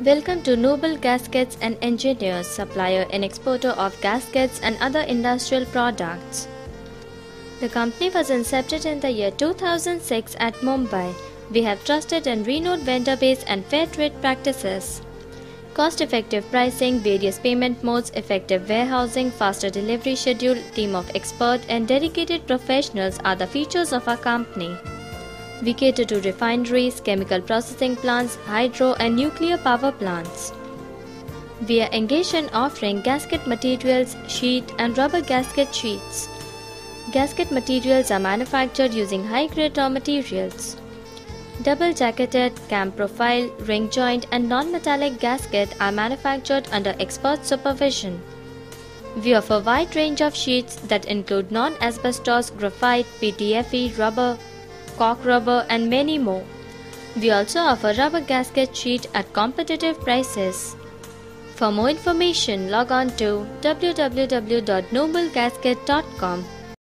Welcome to Noble Gaskets and Engineers, supplier and exporter of gaskets and other industrial products. The company was incepted in the year 2006 at Mumbai. We have trusted and renowned vendor base and fair trade practices. Cost-effective pricing, various payment modes, effective warehousing, faster delivery schedule, team of expert and dedicated professionals are the features of our company. We cater to refineries, chemical processing plants, hydro and nuclear power plants. We are engaged in offering gasket materials, sheet and rubber gasket sheets. Gasket materials are manufactured using high-grade raw materials. Double-jacketed, cam profile, ring joint and non-metallic gasket are manufactured under expert supervision. We offer a wide range of sheets that include non-asbestos, graphite, PTFE, rubber, cork rubber and many more. We also offer rubber gasket sheet at competitive prices. For more information, log on to www.noblegasket.com.